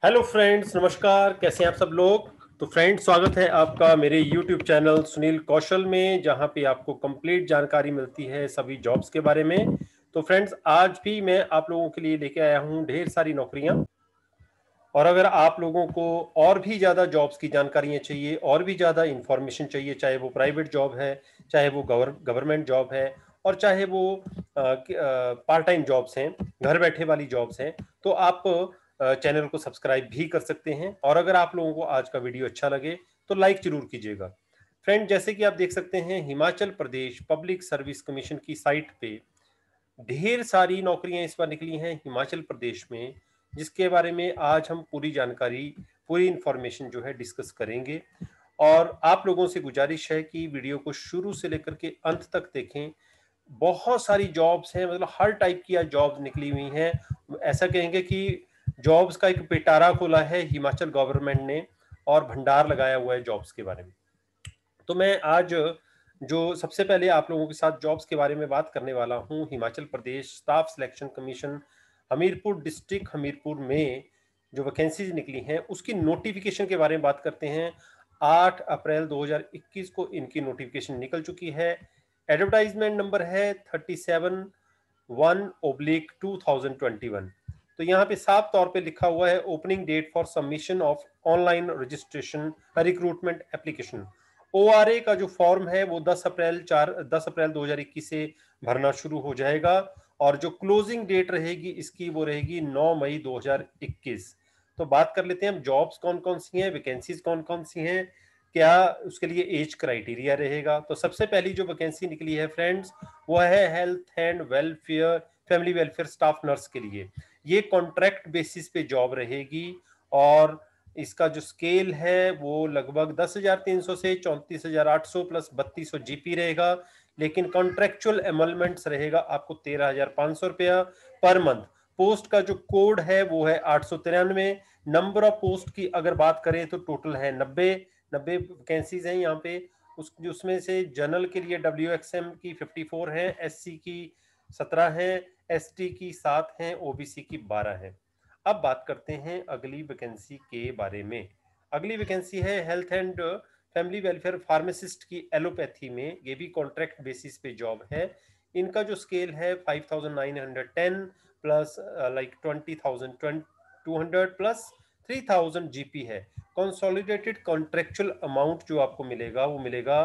Hello friends, नमस्कार। कैसे हैं आप सब लोग। तो फ्रेंड्स, स्वागत है आपका मेरे यूट्यूब चैनल सुनील कौशल में, जहां पे आपको कंप्लीट जानकारी मिलती है सभी जॉब्स के बारे में। तो फ्रेंड्स, आज भी मैं आप लोगों के लिए लेके आया हूं ढेर सारी नौकरियां। और अगर आप लोगों को और भी ज़्यादा जॉब्स की जानकारियां चाहिए, और भी ज़्यादा इंफॉर्मेशन चाहिए, चाहे वो प्राइवेट जॉब है, चाहे वो गवर्नमेंट जॉब है, और चाहे वो पार्ट टाइम जॉब्स हैं, घर बैठे वाली जॉब्स हैं, तो आप चैनल को सब्सक्राइब भी कर सकते हैं। और अगर आप लोगों को आज का वीडियो अच्छा लगे तो लाइक जरूर कीजिएगा। फ्रेंड, जैसे कि आप देख सकते हैं, Himachal Pradesh public service commission की साइट पे ढेर सारी नौकरियां इस बार निकली हैं हिमाचल प्रदेश में, जिसके बारे में आज हम पूरी जानकारी, पूरी इंफॉर्मेशन जो है डिस्कस करेंगे। और आप लोगों से गुजारिश है कि वीडियो को शुरू से लेकर के अंत तक देखें। बहुत सारी जॉब्स हैं, मतलब हर टाइप की आज जॉब्स निकली हुई हैं। ऐसा कहेंगे कि जॉब्स का एक पिटारा खोला है हिमाचल गवर्नमेंट ने, और भंडार लगाया हुआ है जॉब्स के बारे में। तो मैं आज जो सबसे पहले आप लोगों के साथ जॉब्स के बारे में बात करने वाला हूं, Himachal Pradesh staff selection commission Hamirpur district Hamirpur में जो वैकेंसीज निकली हैं उसकी नोटिफिकेशन के बारे में बात करते हैं। 8 अप्रैल 2021 को इनकी नोटिफिकेशन निकल चुकी है। एडवर्टाइजमेंट नंबर है 37/1/2021। तो यहाँ पे साफ तौर पे लिखा हुआ है, opening date for submission of online registration recruitment application. ORA का जो फॉर्म है वो 10 अप्रैल 2021 से भरना शुरू हो जाएगा, और जो क्लोजिंग डेट रहेगी इसकी वो रहेगी 9 मई 2021। तो बात कर लेते हैं हम, जॉब्स कौन कौन सी हैं, वैकेंसीज कौन कौन सी हैं, क्या उसके लिए एज क्राइटेरिया रहेगा। तो सबसे पहली जो वैकेंसी निकली है फ्रेंड्स, वो है health and welfare family welfare staff nurse के लिए। ये कॉन्ट्रैक्ट बेसिस पे जॉब रहेगी, और इसका जो स्केल है वो लगभग 10,300 से 34,800 प्लस 3200 जीपी रहेगा। लेकिन कॉन्ट्रेक्चुअल एमलमेंट्स रहेगा आपको 13,500 रुपया पर मंथ। पोस्ट का जो कोड है वो है 893। नंबर ऑफ पोस्ट की अगर बात करें तो टोटल है 90 वैकेंसीज हैं यहाँ पे। उसमें से जनरल के लिए WXM की 54 है, SC की 17 है, ST की 7 है, OBC की 12 है। अब बात करते हैं अगली वैकेंसी के बारे में। अगली वैकेंसी है health and family welfare pharmacist की एलोपैथी में। ये भी कॉन्ट्रैक्ट बेसिस पे जॉब है। इनका जो स्केल है 5,910 प्लस लाइक 20,200 प्लस 3,000 जीपी है। कंसोलिडेटेड कॉन्ट्रेक्चुअल अमाउंट जो आपको मिलेगा वो मिलेगा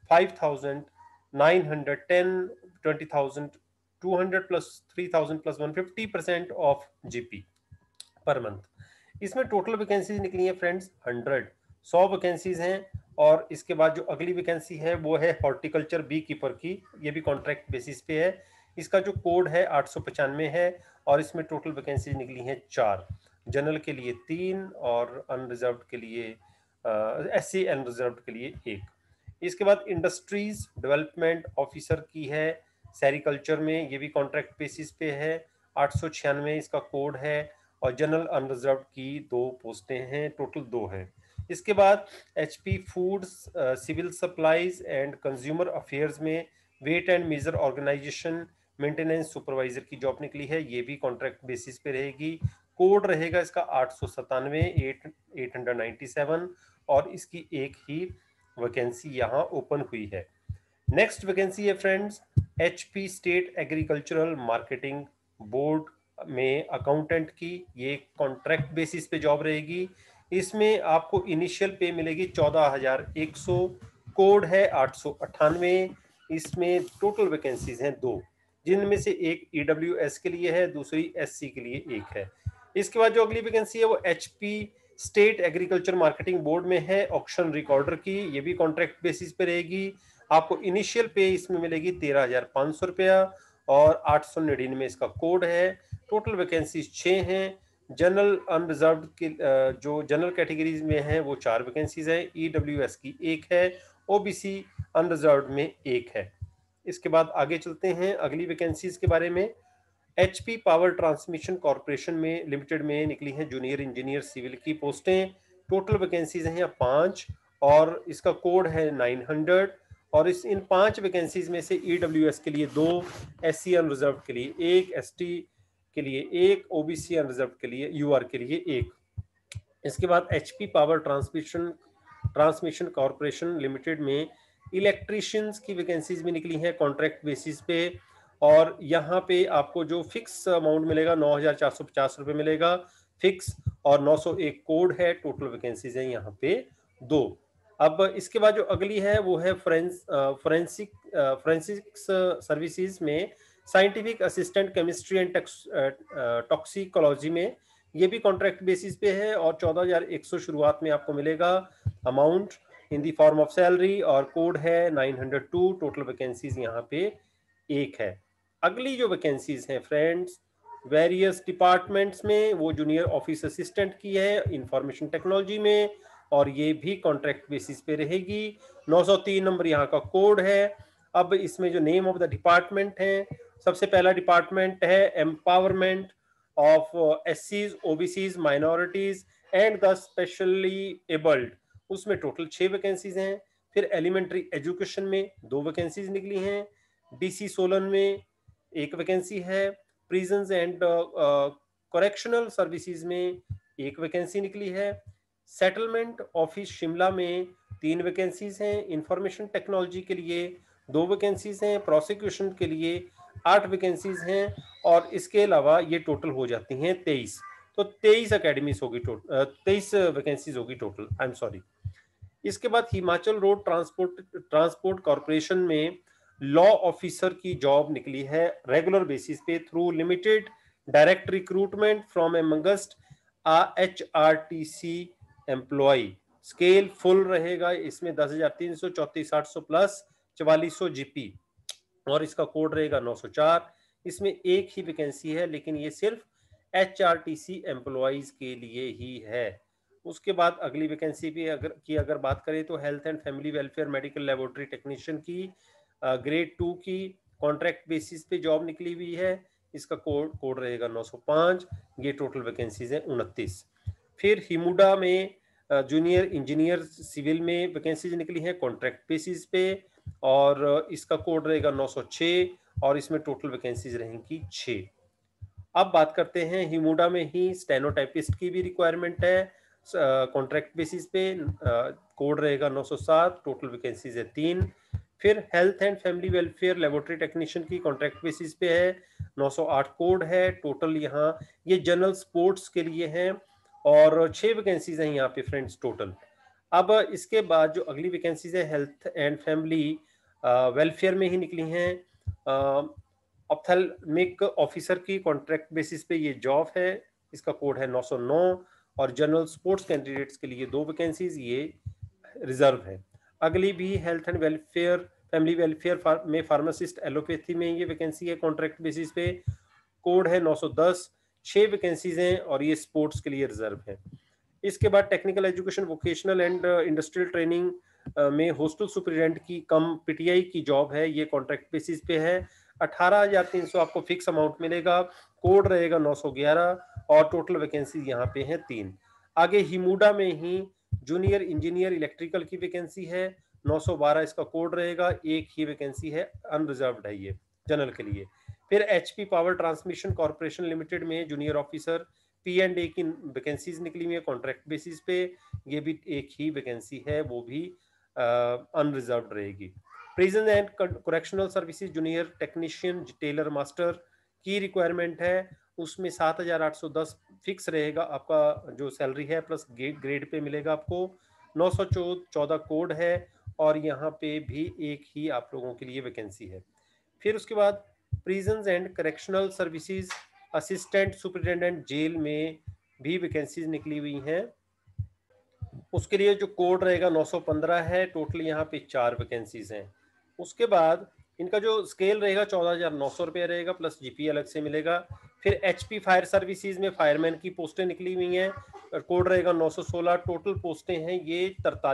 5,910, 20,200 plus 3,000 plus 150% of GP per month. इसमें टोटल वैकेंसीज निकली है फ्रेंड्स 100 वैकेंसीज हैं। और इसके बाद जो अगली वैकेंसी है वो है हॉर्टिकल्चर बी कीपर की। ये भी कॉन्ट्रैक्ट बेसिस पे है। इसका जो कोड है 895 है, और इसमें टोटल वैकेंसीज निकली हैं 4। जनरल के लिए 3 और अनरिजर्व के लिए SC अनरिजर्व के लिए 1। इसके बाद इंडस्ट्रीज डेवलपमेंट ऑफिसर की है सेरिकल्चर में। ये भी कॉन्ट्रैक्ट बेसिस पे है, 896 इसका कोड है। और जनरल अनरिजर्व की 2 पोस्टें हैं, टोटल 2 हैं। इसके बाद HP foods civil supplies and consumer affairs में weight and measure organization maintenance supervisor की जॉब निकली है। ये भी कॉन्ट्रैक्ट बेसिस पे रहेगी। कोड रहेगा इसका 897, और इसकी एक ही वैकेंसी यहाँ ओपन हुई है। नेक्स्ट वैकेंसी है friends HP state agricultural marketing board में अकाउंटेंट की। ये कॉन्ट्रैक्ट बेसिस पे जॉब रहेगी। इसमें आपको इनिशियल पे मिलेगी 14,100। कोड है 898। इसमें टोटल वैकेंसीज हैं 2, जिनमें से एक EWS के लिए है, दूसरी SC के लिए 1 है। इसके बाद जो अगली वैकेंसी है वो HP state agriculture marketing board में है, ऑक्शन रिकॉर्डर की। ये भी कॉन्ट्रैक्ट बेसिस पे रहेगी। आपको इनिशियल पे इसमें मिलेगी 13,500 रुपया, और 899 इसका कोड है। टोटल वैकेंसीज 6 हैं। जनरल अनरिजर्व के जो जनरल कैटेगरीज में है वो 4 वैकेंसीज है, EWS की 1 है, OBC अनरिजर्व में 1 है। इसके बाद आगे चलते हैं अगली वैकेंसीज के बारे में। HP पावर ट्रांसमिशन कॉर्पोरेशन में लिमिटेड में निकली हैं जूनियर इंजीनियर सिविल की पोस्टें। टोटल वैकेंसीज हैं 5, और इसका कोड है 900। और इन 5 वैकेंसीज में से EWS के लिए 2, SC अनरिजर्व के लिए 1, ST के लिए 1, OBC अनरिजर्व के लिए UR के लिए 1। इसके बाद HP power transmission corporation limited में इलेक्ट्रीशियंस की वैकेंसीज भी निकली हैं कॉन्ट्रैक्ट बेसिस पे, और यहाँ पे आपको जो फिक्स अमाउंट मिलेगा 9,450 रुपये मिलेगा फिक्स, और 901 कोड है। टोटल वैकेंसीज है यहाँ पे 2। अब इसके बाद जो अगली है वो है फोरेंसिक्स सर्विसेज में scientific assistant chemistry and toxicology में, ये भी कॉन्ट्रैक्ट बेसिस पे है, और 14,100 शुरुआत में आपको मिलेगा amount in the form of salary, और कोड है 902। टोटल वैकेंसीज यहाँ पे 1 है। अगली जो वैकेंसीज हैं फ्रेंड्स वेरियस डिपार्टमेंट्स में, वो जूनियर ऑफिस असिस्टेंट की है इंफॉर्मेशन टेक्नोलॉजी में, और ये भी कॉन्ट्रैक्ट बेसिस पे रहेगी। 903 नंबर यहाँ का कोड है। अब इसमें जो नेम ऑफ द डिपार्टमेंट है, सबसे पहला डिपार्टमेंट है एम्पावरमेंट ऑफ एससीज, OBCs, minorities and the specially abled, उसमें टोटल 6 वैकेंसीज हैं। फिर एलिमेंट्री एजुकेशन में 2 वैकेंसीज निकली हैं। डीसी सोलन में 1 वैकेंसी है। प्रिजन्स एंड करेक्शनल सर्विसेज में 1 वैकेंसी निकली है। सेटलमेंट ऑफिस शिमला में 3 वैकेंसीज हैं। इंफॉर्मेशन टेक्नोलॉजी के लिए 2 वैकेंसीज हैं। प्रोसिक्यूशन के लिए 8 वैकेंसीज हैं, और इसके अलावा ये टोटल हो जाती हैं 23। तो 23 अकेडमीज होगी, टोटल 23 वैकेंसीज होगी टोटल, आई एम सॉरी। इसके बाद हिमाचल रोड ट्रांसपोर्ट कॉर्पोरेशन में लॉ ऑफिसर की जॉब निकली है रेगुलर बेसिस पे through limited direct recruitment from amongst HRTC employ. Scale full रहेगा इसमें 10,300, 34,800 प्लस 4400 जीपी, और इसका कोड रहेगा 904। इसमें 1 ही वैकेंसी है, लेकिन ये सिर्फ HRTC एम्प्लॉयज के लिए ही है। उसके बाद अगली वैकेंसी भी अगर बात करें तो health and family welfare medical laboratory technician की ग्रेड 2 की कॉन्ट्रैक्ट बेसिस पे जॉब निकली हुई है। इसका कोड रहेगा 905। ये टोटल वैकेंसीज है 29। फिर हिमुडा में जूनियर इंजीनियर सिविल में वैकेंसीज निकली है कॉन्ट्रैक्ट बेसिस पे, और इसका कोड रहेगा 906, और इसमें टोटल वैकेंसीज रहेंगी 6। अब बात करते हैं हिमुडा में ही स्टेनोटाइपिस्ट की भी रिक्वायरमेंट है कॉन्ट्रैक्ट बेसिस पे, कोड रहेगा 907। टोटल वैकेंसीज है 3। फिर health and family welfare laboratory technician की कॉन्ट्रैक्ट बेसिस पे है, 908 कोड है। टोटल यहाँ ये जनरल स्पोर्ट्स के लिए है, और 6 वैकेंसीज हैं यहाँ पे फ्रेंड्स टोटल। अब इसके बाद जो अगली वैकेंसीज है हेल्थ एंड फैमिली वेलफेयर में ही निकली हैं। ऑप्थेल्मिक ऑफिसर की कॉन्ट्रैक्ट बेसिस पे ये जॉब है, इसका कोड है 909, और जनरल स्पोर्ट्स कैंडिडेट्स के लिए 2 वैकेंसीज ये रिजर्व है। अगली भी health and welfare family welfare में फार्मासिस्ट एलोपैथी में ये वैकेंसी है कॉन्ट्रैक्ट बेसिस पे, कोड है 910। 6 वैकेंसीज हैं, और ये स्पोर्ट्स के लिए रिजर्व है। इसके बाद technical education vocational and industrial training में हॉस्टल सुपरिटेंडेंट की कम पीटीआई की जॉब है, ये कॉन्ट्रैक्ट बेसिस पे है। 18,300 आपको फिक्स अमाउंट मिलेगा, कोड रहेगा 911, और टोटल वैकेंसी यहाँ पे है 3। आगे हिमुडा में ही जूनियर इंजीनियर इलेक्ट्रिकल की वैकेंसी है 912, इसका कोड रहेगा। 1 ही वैकेंसी है, अनरिजर्व्ड है ये जनरल के लिए। फिर HP power transmission corporation limited में जूनियर ऑफिसर P&A की वैकेंसीज निकली हुई है कॉन्ट्रैक्ट बेसिस पे, ये भी 1 ही वैकेंसी है, वो भी अनरिजर्व्ड रहेगी। Prison and correctional services junior technician tailor master की रिक्वायरमेंट है, उसमें 7,810 फिक्स रहेगा आपका जो सैलरी है, प्लस ग्रेड पे मिलेगा आपको। 914 कोड है, और यहाँ पे भी 1 ही आप लोगों के लिए वैकेंसी है। फिर उसके बाद prisons and correctional services assistant superintendent jail में भी वैकेंसीज निकली हुई हैं, उसके लिए जो कोड रहेगा 915 है। टोटल यहाँ पे 4 वैकेंसीज हैं। उसके बाद इनका जो स्केल रहेगा 14,900 रुपये रहेगा, प्लस जीपी अलग से मिलेगा। फिर एचपी फायर सर्विसेज में फायरमैन की पोस्टें निकली हुई हैं, कोड रहेगा 916। टोटल पोस्टें हैं ये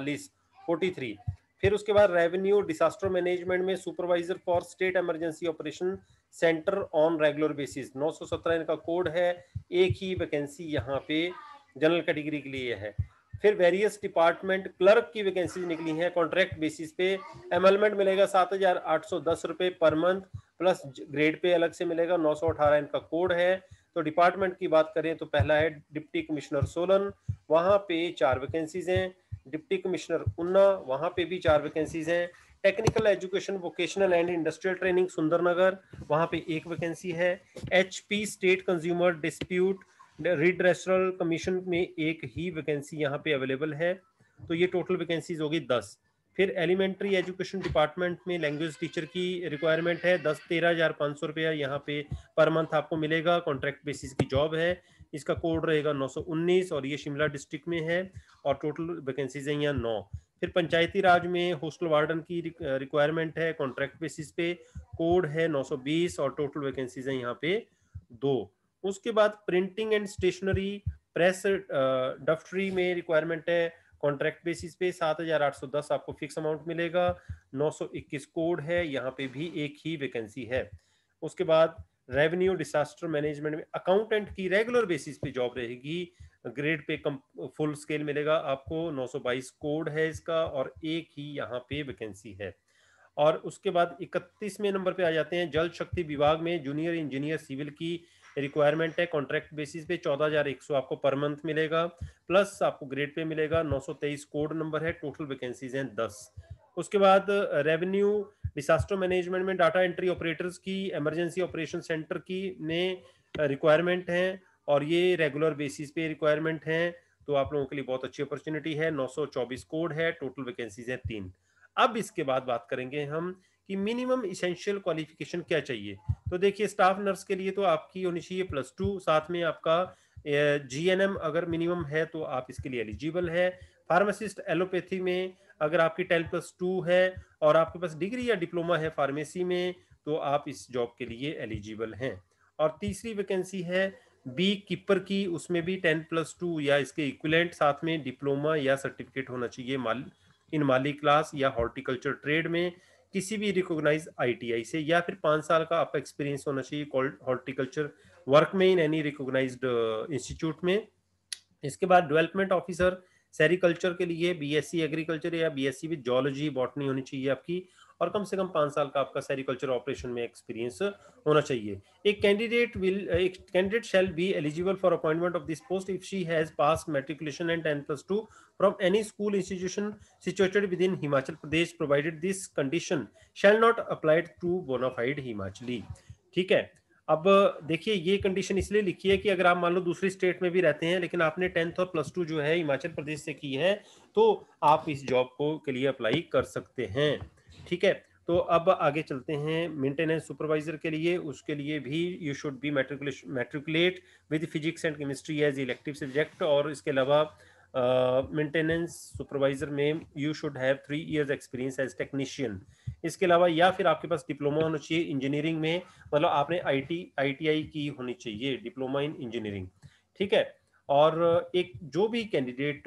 43। फिर उसके बाद रेवेन्यू डिसास्टर मैनेजमेंट में supervisor for state emergency operation centre on regular basis 917 इनका कोड है। 1 ही वैकेंसी यहाँ पे जनरल कैटेगरी के लिए है। फिर वेरियस डिपार्टमेंट क्लर्क की वैकेंसी निकली हैं कॉन्ट्रैक्ट बेसिस पे, एमलमेंट मिलेगा 7,810 रुपये per month, plus grade pay अलग से मिलेगा 918 इनका कोड है। तो डिपार्टमेंट की बात करें तो पहला है डिप्टी कमिश्नर सोलन, वहाँ पे 4 वैकेंसीज हैं। डिप्टी कमिश्नर उन्ना, वहाँ पे भी 4 वैकेंसीज हैं। Technical education vocational and industrial training Sundernagar, वहाँ पे 1 वैकेंसी है। HP state consumer dispute redressal commission में 1 ही वैकेंसी यहाँ पे अवेलेबल है। तो ये टोटल वैकेंसीज होगी 10। फिर एलिमेंट्री एजुकेशन डिपार्टमेंट में लैंग्वेज टीचर की रिक्वायरमेंट है। 13,500 रुपया यहाँ पे पर मंथ आपको मिलेगा। कॉन्ट्रैक्ट बेसिस की जॉब है। इसका कोड रहेगा 919 और ये शिमला डिस्ट्रिक्ट में है और टोटल वैकेंसीज है यहाँ 9। फिर पंचायती राज में हॉस्टल वार्डन की रिक्वायरमेंट है कॉन्ट्रैक्ट बेसिस पे, कोड है 920 और टोटल वैकेंसीज है यहाँ पे 2। उसके बाद प्रिंटिंग एंड स्टेशनरी प्रेस डफ्टरी में रिक्वायरमेंट है कॉन्ट्रैक्ट बेसिस पे, 7,810 आपको फिक्स अमाउंट मिलेगा। 921 कोड है, यहाँ पे भी 1 ही वैकेंसी है। उसके बाद रेवेन्यू डिसास्टर मैनेजमेंट में अकाउंटेंट की रेगुलर बेसिस पे जॉब रहेगी। ग्रेड पे फुल स्केल मिलेगा आपको। 922 कोड है इसका और 1 ही यहाँ पे वैकेंसी है। और उसके बाद 31वें नंबर पे आ जाते हैं जल शक्ति विभाग में जूनियर इंजीनियर सिविल की रिक्वायरमेंट है कॉन्ट्रैक्ट बेसिस पे। 14,100 आपको पर मंथ मिलेगा, प्लस आपको ग्रेड पे मिलेगा। 923 कोड नंबर है। टोटल वैकेंसीज हैं 10। उसके बाद रेवेन्यू डिसास्टर मैनेजमेंट में डाटा एंट्री ऑपरेटर्स की इमरजेंसी ऑपरेशन सेंटर की में रिक्वायरमेंट है और ये रेगुलर बेसिस पे रिक्वायरमेंट है। तो आप लोगों के लिए बहुत अच्छी अपॉर्चुनिटी है। 924 कोड है। टोटल वैकेंसीज है 3। अब इसके बाद बात करेंगे हम कि मिनिमम इसेंशियल क्वालिफिकेशन क्या चाहिए। तो देखिए स्टाफ नर्स के लिए तो आपकी होनी चाहिए +2, साथ में आपका जीएनएम अगर मिनिमम है तो आप इसके लिए एलिजिबल है। फार्मासिस्ट एलोपैथी में अगर आपकी 10+2 है और आपके पास डिग्री या डिप्लोमा है फार्मेसी में तो आप इस जॉब के लिए एलिजिबल हैं। और तीसरी वैकेंसी है बी कीपर की, उसमें भी 10+2 या इसके इक्विवेलेंट साथ में डिप्लोमा या सर्टिफिकेट होना चाहिए इन माली क्लास या हॉर्टिकल्चर ट्रेड में किसी भी रिकॉग्नाइज आईटीआई से, या फिर 5 साल का आपका एक्सपीरियंस होना चाहिए हॉर्टिकल्चर वर्क में इन एनी रिकॉग्नाइज्ड इंस्टीट्यूट में। इसके बाद डेवलपमेंट ऑफिसर सेरिकल्चर के लिए बीएससी एग्रीकल्चर या बीएससी विद जोलॉजी बॉटनी होनी चाहिए आपकी और कम से कम 5 साल का आपका सेरिकल्चर ऑपरेशन में एक्सपीरियंस होना चाहिए। एक candidate shall be eligible for appointment of this post if she has passed matriculation and 10+2 from any school institution situated within Himachal Pradesh provided this condition shall not apply to bona fide Himachali। ठीक है। अब देखिए ये condition इसलिए लिखी है कि अगर आप मान लो दूसरी स्टेट में भी रहते हैं लेकिन आपने 10th और +2 जो है हिमाचल प्रदेश से की है तो आप इस जॉब को के लिए अप्लाई कर सकते हैं। ठीक है। तो अब आगे चलते हैं मेंटेनेंस सुपरवाइजर के लिए। उसके लिए भी you should be matriculate with physics and chemistry as elective subject और इसके अलावा मेंटेनेंस सुपरवाइजर में you should have 3 years experience as technician. इसके अलावा या फिर आपके पास डिप्लोमा होना चाहिए इंजीनियरिंग में, मतलब आपने आईटीआई की होनी चाहिए, डिप्लोमा इन इंजीनियरिंग। ठीक है। और एक जो भी कैंडिडेट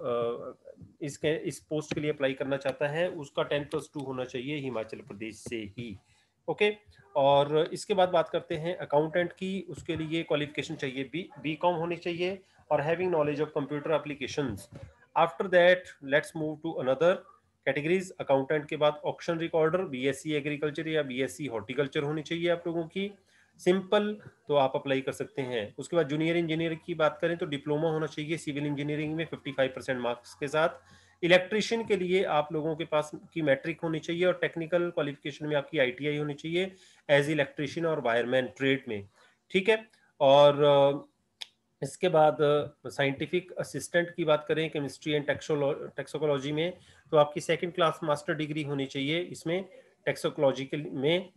इस पोस्ट के लिए अप्लाई करना चाहता है उसका 10+2 होना चाहिए हिमाचल प्रदेश से ही। ओके। और इसके बाद बात करते हैं अकाउंटेंट की। उसके लिए क्वालिफिकेशन चाहिए बी.कॉम होनी चाहिए और having knowledge of computer applications. After that let's move to another categories. Accountant के बाद ऑक्शन रिकॉर्डर बीएससी एग्रीकल्चर या बीएससी हॉर्टिकल्चर होनी चाहिए आप लोगों की। सिंपल तो आप अप्लाई कर सकते हैं। उसके बाद जूनियर इंजीनियर की बात करें तो डिप्लोमा होना चाहिए सिविल इंजीनियरिंग में 55% मार्क्स के साथ। इलेक्ट्रिशियन के लिए आप लोगों के पास की मैट्रिक होनी चाहिए और टेक्निकल क्वालिफिकेशन में आपकी आईटीआई होनी चाहिए एज इलेक्ट्रिशियन और वायरमैन ट्रेड में। ठीक है। और इसके बाद साइंटिफिक असिस्टेंट की बात करें केमिस्ट्री एंड टैक्सोलॉजी में तो आपकी 2nd क्लास मास्टर डिग्री होनी चाहिए इसमें टैक्सोलॉजी के में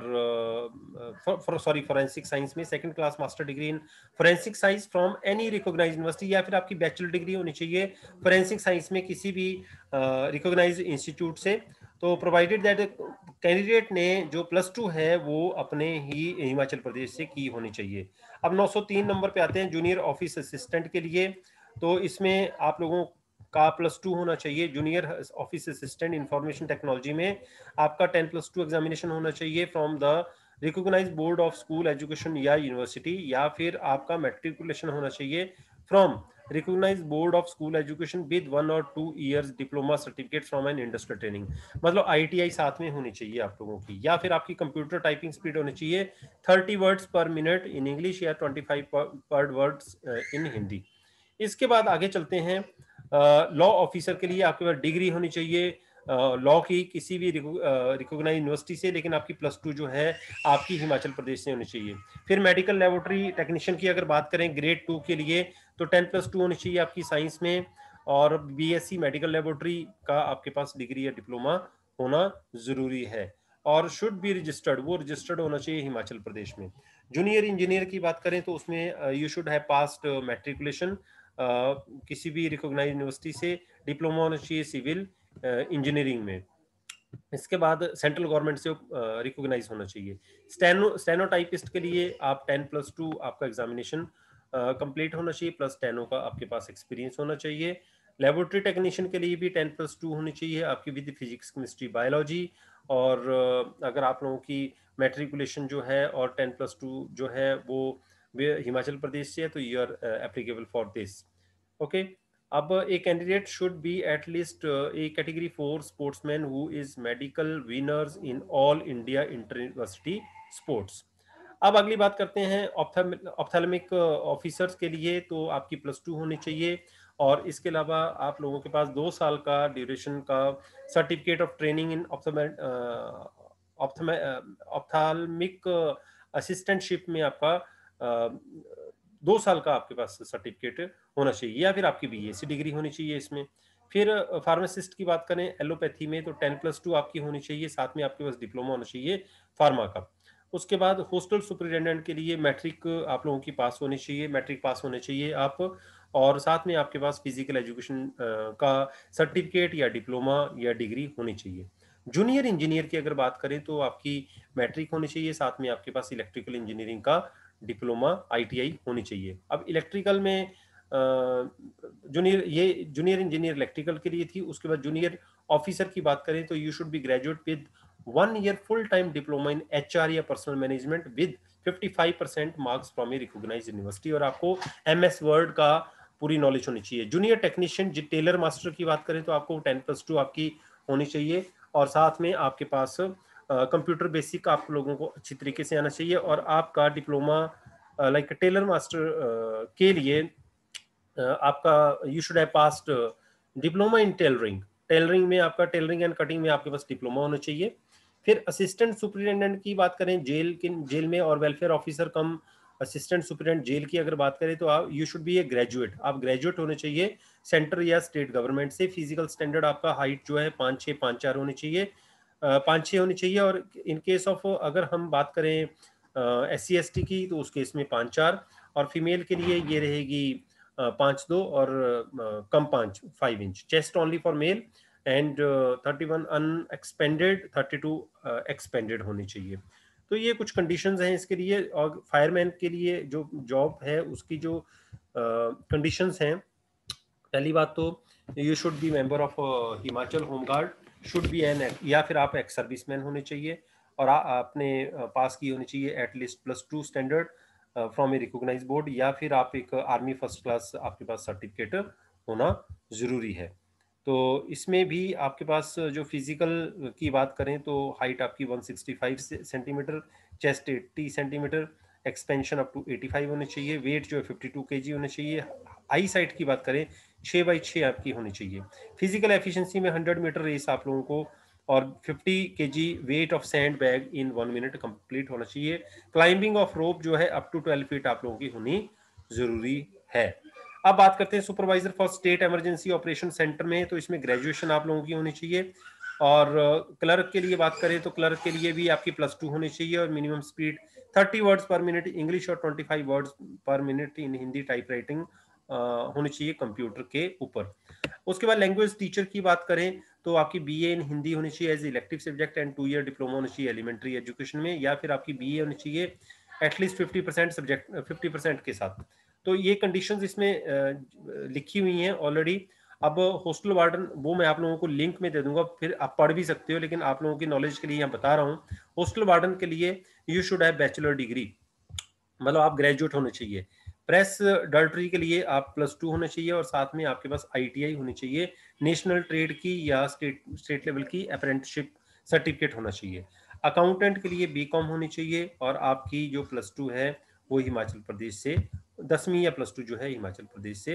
और सॉरी फॉरेंसिक साइंस में 2nd class master degree in forensic science from any recognised university, या फिर आपकी बैचलर डिग्री होनी चाहिए फॉरेंसिक साइंस में किसी भी रिकॉग्नाइज्ड इंस्टीट्यूट से। तो प्रोवाइडेड दैट कैंडिडेट ने जो +2 है वो अपने ही हिमाचल प्रदेश से की होनी चाहिए। अब 903 नंबर पे आते हैं जूनियर ऑफिस असिस्टेंट के लिए। तो इसमें आप लोगों का +2 होना चाहिए। Junior office assistant information technology में आपका 10+2 एग्जामिनेशन होना चाहिए from the recognised board of school education या यूनिवर्सिटी, या फिर आपका मैट्रिकुलेशन होना चाहिए from recognised board of school education with 1 और 2 years diploma certificate from an industrial training, मतलब आईटीआई साथ में होनी चाहिए आप लोगों की। या फिर आपकी कंप्यूटर टाइपिंग स्पीड होनी चाहिए 30 words per minute in English या 25 वर्ड्स इन हिंदी। इसके बाद आगे चलते हैं। लॉ ऑफिसर के लिए आपके पास डिग्री होनी चाहिए लॉ की किसी भी रिकॉग्नाइज यूनिवर्सिटी से, लेकिन आपकी +2 जो है आपकी हिमाचल प्रदेश से होनी चाहिए। फिर मेडिकल लेबोरेटरी टेक्नीशियन की अगर बात करें ग्रेड 2 के लिए, तो 10+2 होनी चाहिए आपकी साइंस में, और बीएससी मेडिकल लेबोरेटरी का आपके पास डिग्री या डिप्लोमा होना जरूरी है, और शुड बी रजिस्टर्ड, वो रजिस्टर्ड होना चाहिए हिमाचल प्रदेश में। जूनियर इंजीनियर की बात करें तो उसमें you should have passed matriculation किसी भी रिकॉग्नाइज यूनिवर्सिटी से, डिप्लोमा होना चाहिए सिविल इंजीनियरिंग में। इसके बाद सेंट्रल गवर्नमेंट से रिकॉग्नाइज होना चाहिए। स्टेनोटाइपिस्ट के लिए आप 10+2 आपका एग्जामिनेशन कंप्लीट होना चाहिए, प्लस स्टेनो का आपके पास एक्सपीरियंस होना चाहिए। लेबोरेटरी टेक्नीशियन के लिए भी 10+2 होनी चाहिए आपकी विद फिजिक्स केमिस्ट्री बायोलॉजी, और अगर आप लोगों की मेट्रिकुलेशन जो है और 10+2 जो है वो हिमाचल प्रदेश से है तो you are applicable for this. Okay. अब a candidate should be at least a category 4 sportsman who is medical winners in all India inter university sports. अब अगली बात करते हैं ऑप्थेल्मिक ऑफिसर्स के लिए, तो आपकी +2 होनी चाहिए, और इसके अलावा आप लोगों के पास 2 साल का ड्यूरेशन का certificate of training in ophthalmic assistantship में आपका 2 साल का आपके पास सर्टिफिकेट होना चाहिए, या फिर आपकी बीएससी डिग्री होनी चाहिए इसमें। फिर फार्मासिस्ट की बात करें एलोपैथी में, तो 10+2 आपकी होनी चाहिए, साथ में आपके पास डिप्लोमा होना चाहिए फार्मा का। उसके बाद हॉस्टल सुपरिटेंडेंट के लिए मैट्रिक आप लोगों की पास होनी चाहिए, मैट्रिक पास होने चाहिए आप, और साथ में आपके पास फिजिकल एजुकेशन का सर्टिफिकेट या डिप्लोमा या डिग्री होनी चाहिए। जूनियर इंजीनियर की अगर बात करें तो आपकी मैट्रिक होनी चाहिए, साथ में आपके पास इलेक्ट्रिकल इंजीनियरिंग का डिप्लोमा आईटीआई होनी चाहिए। अब इलेक्ट्रिकल में जूनियर इंजीनियर इलेक्ट्रिकल के लिए थी। उसके बाद जूनियर ऑफिसर की बात करें तो you should be graduate with 1 year full time diploma in HR या personal management with 55% marks from a recognised university, और आपको एमएस वर्ड का पूरी नॉलेज होनी चाहिए। जूनियर टेक्नीशियन टेलर मास्टर की बात करें तो आपको 10+2 आपकी होनी चाहिए, और साथ में आपके पास कंप्यूटर बेसिक आप लोगों को अच्छी तरीके से आना चाहिए, और आपका डिप्लोमा लाइक टेलर मास्टर के लिए आपका you should have passed diploma in tailoring. Tailoring में आपका टेलरिंग एंड कटिंग में आपके पास डिप्लोमा होना चाहिए। फिर असिस्टेंट सुपरिटेंडेंट की बात करें जेल में, और welfare officer cum assistant superintendent jail की अगर बात करें तो आप you should be a graduate, आप ग्रेजुएट होने चाहिए सेंटर या स्टेट गवर्नमेंट से। फिजिकल स्टैंडर्ड आपका हाइट जो है 5'6", 5'4" होनी चाहिए, 5'6" होनी चाहिए, और इन केस ऑफ अगर हम बात करें SC ST की तो उस केस में 5'4", और फीमेल के लिए ये रहेगी 5'2" और कम 5 inch. Chest only for male, and 31 unexpanded, 32 expanded होनी चाहिए। तो ये कुछ कंडीशंस हैं इसके लिए। और फायरमैन के लिए जो जॉब है उसकी जो कंडीशंस हैं, पहली बात तो you should be member of Himachal home guard, should be an, या फिर आप एक्स सर्विसमैन होने चाहिए, और आपने पास की होनी चाहिए at least +2 standard from a recognise board, या फिर आप एक आर्मी फर्स्ट क्लास आपके पास सर्टिफिकेट होना जरूरी है। तो इसमें भी आपके पास जो फिजिकल की बात करें तो हाइट आपकी 165 centimetre, chest 80 centimetre, expansion up to 85 होनी चाहिए, वेट जो है 52 kg होना चाहिए। आई साइट की बात करें 6x6 आपकी होनी चाहिए। फिजिकल एफिशिएंसी में 100 मीटर रेस आप लोगों को, और 50 kg weight of sand bag in 1 minute complete होना चाहिए। क्लाइंबिंग ऑफ रोप जो है अप टू 12 फीट आप लोगों की होनी जरूरी है। अब बात करते हैं supervisor for state emergency operation centre में, तो इसमें ग्रेजुएशन आप लोगों की होनी चाहिए। और क्लर्क के लिए बात करें तो क्लर्क के लिए भी आपकी +2 होनी चाहिए, और minimum speed 30 words per minute English, और 25 words per minute in Hindi type writing होनी चाहिए कंप्यूटर के ऊपर। उसके बाद लैंग्वेज टीचर की बात करें तो आपकी बीए इन हिंदी होनी चाहिए as elective subject, and 2 year diploma होना चाहिए एलिमेंट्री एजुकेशन में, या फिर आपकी बीए होनी चाहिए एटलीस्ट 50% सब्जेक्ट 50% के साथ। तो ये कंडीशंस इसमें लिखी हुई हैं ऑलरेडी। अब हॉस्टल वार्डन वो मैं आप लोगों को लिंक में दे दूंगा, फिर आप पढ़ भी सकते हो, लेकिन आप लोगों की नॉलेज के लिए यहाँ बता रहा हूँ। हॉस्टल वार्डन के लिए you should have bachelor degree, मतलब आप ग्रेजुएट होने चाहिए। प्रेस डल्टरी के लिए आप +2 होने चाहिए, और साथ में आपके पास आईटीआई होनी चाहिए, नेशनल ट्रेड की या स्टेट लेवल की अप्रेंटिसशिप सर्टिफिकेट होना चाहिए। अकाउंटेंट के लिए बीकॉम होनी चाहिए, और आपकी जो +2 है वो हिमाचल प्रदेश से 10वीं या +2 जो है हिमाचल प्रदेश से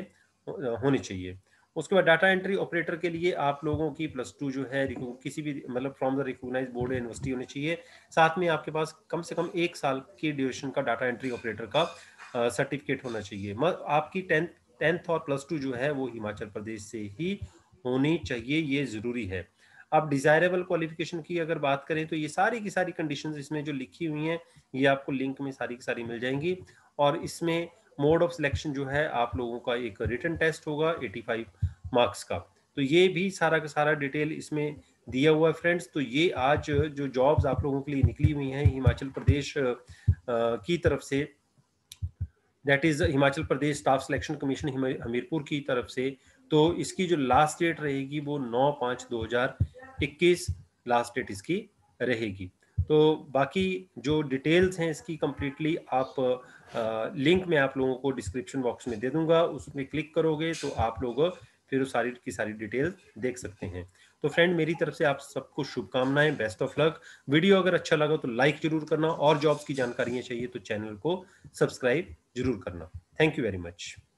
होनी चाहिए। उसके बाद डाटा एंट्री ऑपरेटर के लिए आप लोगों की +2 जो है किसी भी मतलब फ्रॉम द रिकॉग्नाइज्ड बोर्ड या यूनिवर्सिटी होनी चाहिए। साथ में आपके पास कम से कम 1 साल की ड्यूरेशन का डाटा एंट्री ऑपरेटर का सर्टिफिकेट होना चाहिए। आपकी 10th और +2 जो है वो हिमाचल प्रदेश से ही होनी चाहिए, ये ज़रूरी है। अब डिज़ायरेबल क्वालिफ़िकेशन की अगर बात करें तो ये सारी की सारी कंडीशंस इसमें जो लिखी हुई हैं, ये आपको लिंक में सारी की सारी मिल जाएँगी और इसमें मोड ऑफ सिलेक्शन जो है आप लोगों का एक रिटन टेस्ट होगा 85 मार्क्स का। तो ये भी सारा का सारा डिटेल इसमें दिया हुआ है फ्रेंड्स। तो ये आज जो जॉब्स आप लोगों के लिए निकली हुई हैं हिमाचल प्रदेश की तरफ से, that is Himachal Pradesh staff selection commission Hamirpur की तरफ से, तो इसकी जो लास्ट डेट रहेगी वो 9/5/2021 लास्ट डेट इसकी रहेगी। तो बाकी जो डिटेल्स हैं इसकी कंप्लीटली आप लिंक में आप लोगों को डिस्क्रिप्शन बॉक्स में दे दूंगा, उसमें क्लिक करोगे तो आप लोग फिर सारी की सारी डिटेल्स देख सकते हैं। तो फ्रेंड मेरी तरफ से आप सबको शुभकामनाएं, बेस्ट ऑफ लक। वीडियो अगर अच्छा लगा तो लाइक जरूर करना और जॉब्स की जानकारियां चाहिए तो चैनल को सब्सक्राइब जरूर करना। Thank you very much.